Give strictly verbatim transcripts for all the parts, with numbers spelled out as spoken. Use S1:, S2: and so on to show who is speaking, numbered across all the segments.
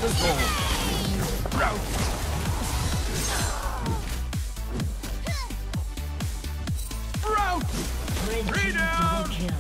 S1: the soul. Rout. Rout. Three down.
S2: Kill.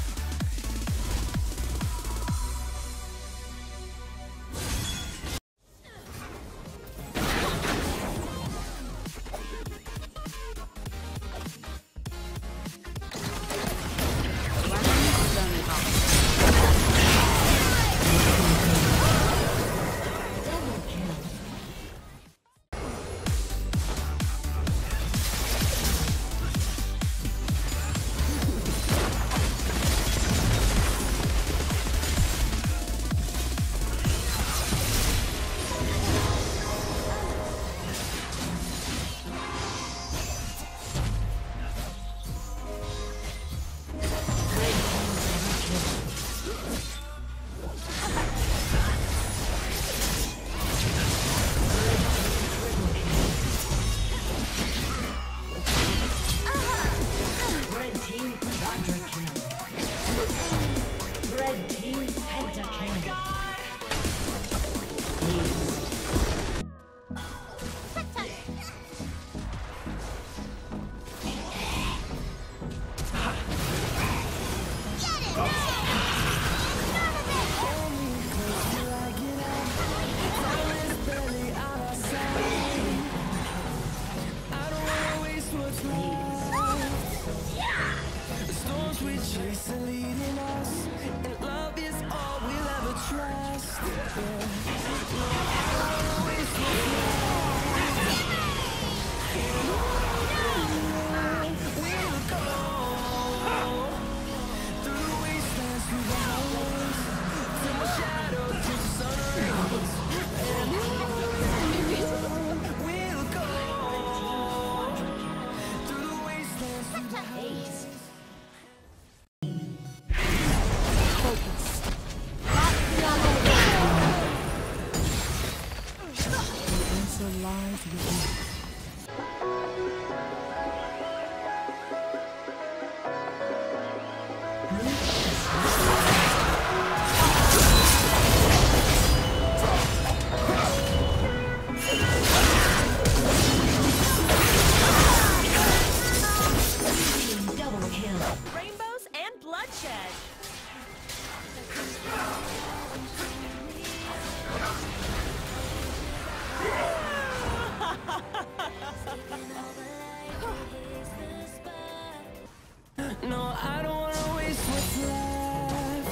S3: No, I don't wanna waste what's left.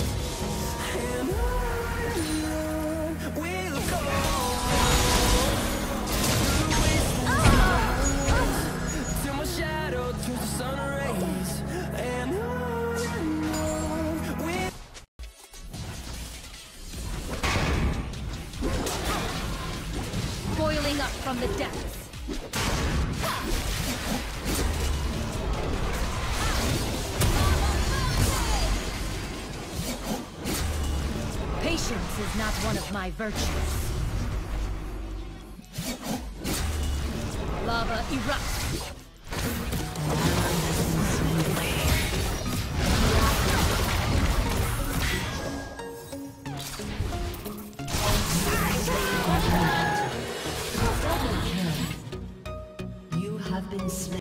S3: And on we'll go. Till my shadow turns to sun rays. And on we'll
S2: Boiling up from the depths. Patience is not one of my virtues. Lava erupts. You have been slain.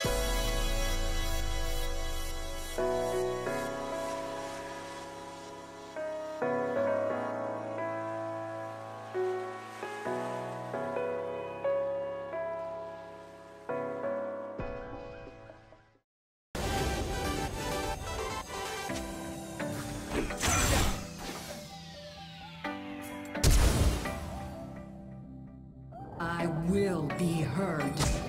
S2: I will be heard.